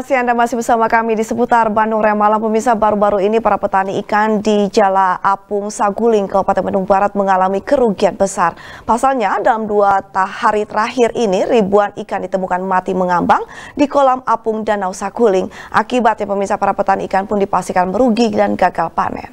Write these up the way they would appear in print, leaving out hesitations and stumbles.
kasih Anda masih bersama kami di seputar Bandung Raya Malam. Pemirsa, baru-baru ini para petani ikan di Jala Apung, Saguling, Kabupaten Bandung Barat mengalami kerugian besar. Pasalnya dalam 2 hari terakhir ini ribuan ikan ditemukan mati mengambang di kolam apung Danau Saguling. Akibatnya pemirsa, para petani ikan pun dipastikan merugi dan gagal panen.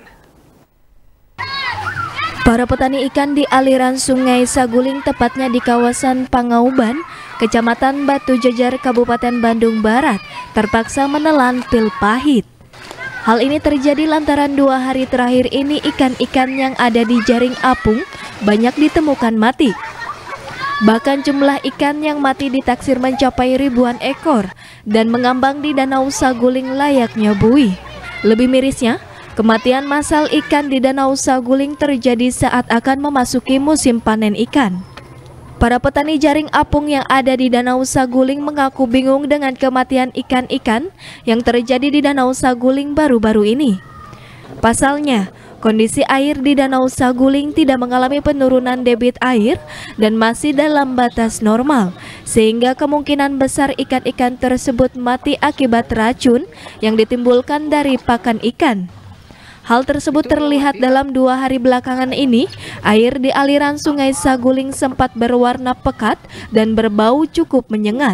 Para petani ikan di aliran Sungai Saguling, tepatnya di kawasan Pangauban, Kecamatan Batu Jajar, Kabupaten Bandung Barat, terpaksa menelan pil pahit. Hal ini terjadi lantaran 2 hari terakhir ini ikan-ikan yang ada di jaring apung banyak ditemukan mati. Bahkan jumlah ikan yang mati ditaksir mencapai ribuan ekor dan mengambang di Danau Saguling layaknya buih. Lebih mirisnya, kematian massal ikan di Danau Saguling terjadi saat akan memasuki musim panen ikan. Para petani jaring apung yang ada di Danau Saguling mengaku bingung dengan kematian ikan-ikan yang terjadi di Danau Saguling baru-baru ini. Pasalnya, kondisi air di Danau Saguling tidak mengalami penurunan debit air dan masih dalam batas normal, sehingga kemungkinan besar ikan-ikan tersebut mati akibat racun yang ditimbulkan dari pakan ikan. Hal tersebut terlihat dalam 2 hari belakangan ini, air di aliran Sungai Saguling sempat berwarna pekat dan berbau cukup menyengat.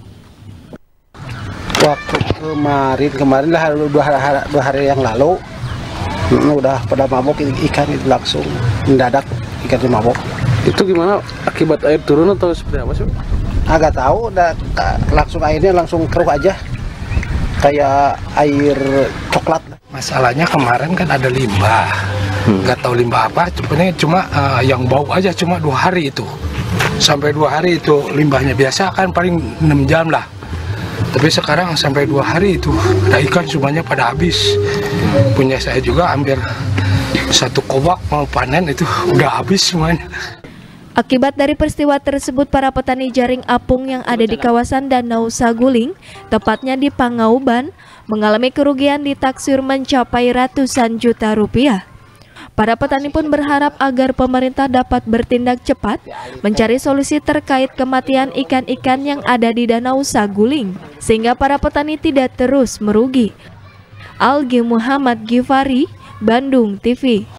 Waktu kemarin lah 2 hari yang lalu, udah pada mabok ikan itu langsung mendadak ikan itu mabok. Itu gimana, akibat air turun atau seperti apa sih? Agak tahu, langsung airnya langsung keruh aja, kayak air coklat. Masalahnya kemarin kan ada limbah, nggak tahu limbah apa, cuma yang bau aja cuma 2 hari itu. Sampai 2 hari itu limbahnya, biasa kan paling 6 jam lah. Tapi sekarang sampai 2 hari itu ada ikan semuanya pada habis. Punya saya juga hampir 1 kobak mau panen itu udah habis semuanya. Akibat dari peristiwa tersebut, para petani jaring apung yang ada di kawasan Danau Saguling, tepatnya di Pangauban, mengalami kerugian ditaksir mencapai ratusan juta rupiah. Para petani pun berharap agar pemerintah dapat bertindak cepat mencari solusi terkait kematian ikan-ikan yang ada di Danau Saguling, sehingga para petani tidak terus merugi. Algi Muhammad Gifari, Bandung TV.